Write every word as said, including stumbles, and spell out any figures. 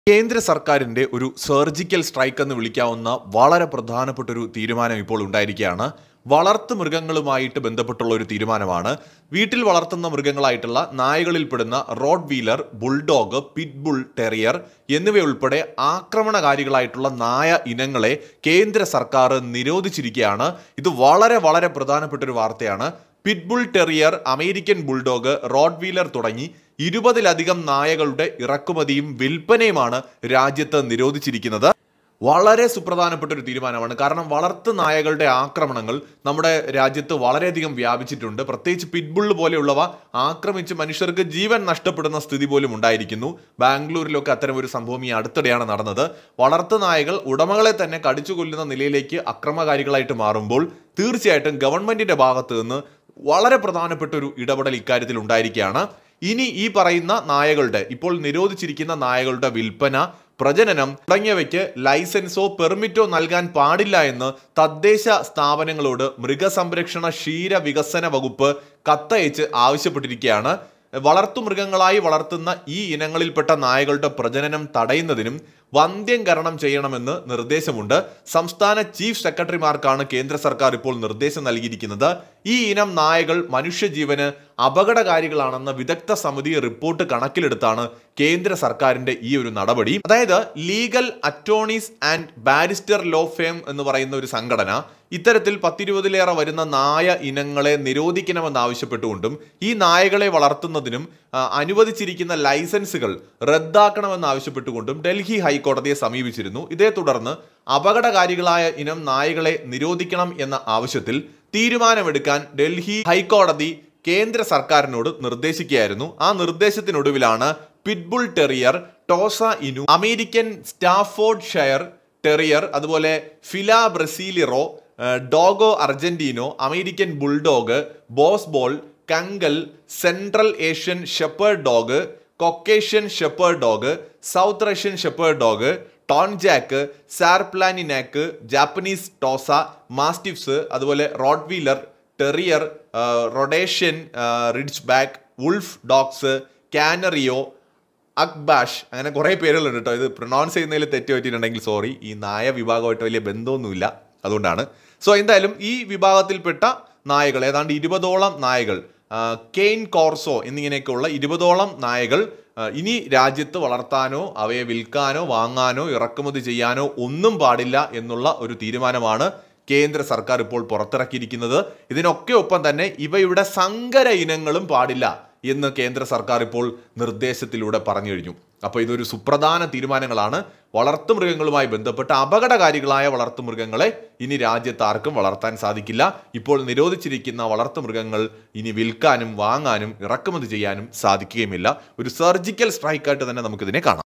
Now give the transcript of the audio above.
കേന്ദ്ര സർക്കാരിന്റെ ഒരു സർജിക്കൽ സ്ട്രൈക്ക് എന്ന് വിളിക്കാവുന്ന വളരെ പ്രധാനപ്പെട്ട ഒരു തീരുമാനം ഇപ്പോൾ ഉണ്ടായിരിക്കുകയാണ്. വളർത്തു മൃഗങ്ങളുമായിട്ട് ബന്ധപ്പെട്ടുള്ള ഒരു തീരുമാനമാണ്. വീട്ടിൽ വളർത്തുന്ന മൃഗങ്ങളായിട്ടുള്ള നായകളിൽപ്പെടുന്ന Rottweiler, bulldog, pit bull terrier എന്നിവയുൾപ്പെടെ ആക്രമണകാരികളായിട്ടുള്ള നായ ഇനങ്ങളെ കേന്ദ്ര സർക്കാർ നിരോധിച്ചിരിക്കുകയാണ്. ഇത് വളരെ വളരെ പ്രധാനപ്പെട്ട ഒരു വാർത്തയാണ്. Pit bull terrier, American bulldog, Rottweiler തുടങ്ങി ഇരുപതിലധികം നായകളുടെ ഇറക്കുമതിയും വിൽപ്പനയുമാണ് രാജ്യത്ത് നിരോധിച്ചിരിക്കുന്നത്. വളരെ സുപ്രധാനപ്പെട്ട ഒരു തീരുമാനമാണ്. കാരണം വളർത്തു നായകളുടെ ആക്രമണങ്ങൾ നമ്മുടെ രാജ്യത്ത് വളരെയധികം വ്യാപിച്ചിട്ടുണ്ട്. പ്രത്യേകിച്ച് പിറ്റ്ബുൾ പോലെയുള്ളവ ആക്രമിച്ച് മനുഷ്യർക്ക് ജീവൻ നഷ്ടപ്പെടുന്ന സ്ഥിതി പോലും ഉണ്ടായിരിക്കുന്നു. ബാംഗ്ലൂരിലൊക്കെ അത്തരം ഒരു സംഭവം ഈ അടുത്തിടെയാണ് നടന്നത്. വളർത്തു നായകൾ ഉടമകളെ തന്നെ കടിച്ചു കൊല്ലുന്ന നിലയിലേക്ക് അക്രമകാരികളായിട്ട് മാറുമ്പോൾ തീർച്ചയായിട്ടും ഗവൺമെന്റിന്റെ ഭാഗത്ത് നിന്ന് വളരെ പ്രധാനപ്പെട്ട ഒരു ഇടപെടൽ ഇക്കാര്യത്തിൽ ഉണ്ടായിരിക്കുകയാണ്. ഇനി ഈ പറയുന്ന നായകളുടെ, ഇപ്പോൾ നിരോധിച്ചിരിക്കുന്ന നായകളുടെ വിൽപ്പന, പ്രജനനം തുടങ്ങിയവയ്ക്ക് ലൈസൻസോ പെർമിറ്റോ നൽകാൻ പാടില്ല എന്ന് തദ്ദേശ സ്ഥാപനങ്ങളോട് മൃഗസംരക്ഷണ ക്ഷീര വികസന വകുപ്പ് കത്തയച്ച് ആവശ്യപ്പെട്ടിരിക്കുകയാണ്. വളർത്തുമൃഗങ്ങളായി വളർത്തുന്ന ഈ ഇനങ്ങളിൽപ്പെട്ട നായകളുടെ പ്രജനനം തടയുന്നതിനും വന്ധ്യംകരണം ചെയ്യണമെന്ന് നിർദ്ദേശമുണ്ട്. സംസ്ഥാന ചീഫ് സെക്രട്ടറിമാർക്കാണ് കേന്ദ്ര സർക്കാർ ഇപ്പോൾ നിർദ്ദേശം നൽകിയിരിക്കുന്നത്. ഈ ഇനം നായകൾ മനുഷ്യജീവന് അപകടകാരികളാണെന്ന വിദഗ്ധ സമിതി റിപ്പോർട്ട് കണക്കിലെടുത്താണ് കേന്ദ്ര സർക്കാരിന്റെ ഈ ഒരു നടപടി. അതായത് legal attorneys and barrister law firm എന്ന് പറയുന്ന ഒരു സംഘടന ഇത്തരത്തിൽ പത്തിരുപതിലേറെ വരുന്ന നായ ഇനങ്ങളെ നിരോധിക്കണമെന്നാവശ്യപ്പെട്ടുകൊണ്ടും ഈ നായകളെ വളർത്തുന്നതിനും അനുവദിച്ചിരിക്കുന്ന ലൈസൻസുകൾ റദ്ദാക്കണമെന്നാവശ്യപ്പെട്ടുകൊണ്ടും ഡൽഹി ഹൈക്കോടതിയെ സമീപിച്ചിരുന്നു. ഇതേ തുടർന്ന് അപകടകാരികളായ ഇനം നായകളെ നിരോധിക്കണം എന്ന ആവശ്യത്തിൽ തീരുമാനമെടുക്കാൻ ഡൽഹി ഹൈക്കോടതി കേന്ദ്ര സർക്കാരിനോട് നിർദ്ദേശിക്കുകയായിരുന്നു. ആ നിർദ്ദേശത്തിനൊടുവിലാണ് pit bull terrier, Tosa Inu, American Staffordshire terrier, അതുപോലെ Fila Brasileiro, Dogo Argentino, American bulldog, Boerboel, Kangal, Central Asian shepherd dog, Caucasian shepherd dog, South Russian shepherd dog, Tornjak, Sarplaninac, Japanese Tosa, mastiffs, അതുപോലെ Rottweiler, terrier, Rhodesian ridgeback, wolf dogs, Canario, Akbash, അങ്ങനെ കുറേ പേരുകളുണ്ട് കേട്ടോ. ഇത് pronounce ചെയ്യുന്നതിൽ തെറ്റ് പറ്റിയിട്ടുണ്ടെങ്കിൽ sorry. ഈ നായ വിഭാഗമായിട്ട് വലിയ ബന്ധമൊന്നുമില്ല, അതുകൊണ്ടാണ്. സോ എന്തായാലും ഈ വിഭാഗത്തിൽപ്പെട്ട നായകൾ, ഏതാണ്ട് ഇരുപതോളം നായകൾ, കെയ്ൻ കോർസോ എന്നിങ്ങനെയൊക്കെയുള്ള ഇരുപതോളം നായകൾ ഇനി രാജ്യത്ത് വളർത്താനോ അവയെ വിൽക്കാനോ വാങ്ങാനോ ഇറക്കുമതി ചെയ്യാനോ ഒന്നും പാടില്ല എന്നുള്ള ഒരു തീരുമാനമാണ് കേന്ദ്ര സർക്കാർ ഇപ്പോൾ പുറത്തിറക്കിയിരിക്കുന്നത്. ഇതിനൊക്കെ ഒപ്പം തന്നെ ഇവയുടെ സങ്കര ഇനങ്ങളും പാടില്ല എന്ന് കേന്ദ്ര സർക്കാർ ഇപ്പോൾ നിർദ്ദേശത്തിലൂടെ പറഞ്ഞു കഴിഞ്ഞു. അപ്പോൾ ഇതൊരു സുപ്രധാന തീരുമാനങ്ങളാണ്. വളർത്തുമൃഗങ്ങളുമായി ബന്ധപ്പെട്ട് അപകടകാരികളായ വളർത്തുമൃഗങ്ങളെ ഇനി രാജ്യത്ത് ആർക്കും വളർത്താൻ സാധിക്കില്ല. ഇപ്പോൾ നിരോധിച്ചിരിക്കുന്ന വളർത്തുമൃഗങ്ങൾ ഇനി വിൽക്കാനും വാങ്ങാനും ഇറക്കുമതി ചെയ്യാനും സാധിക്കുകയുമില്ല. ഒരു സർജിക്കൽ സ്ട്രൈക്കായിട്ട് തന്നെ നമുക്കിതിനെ കാണാം.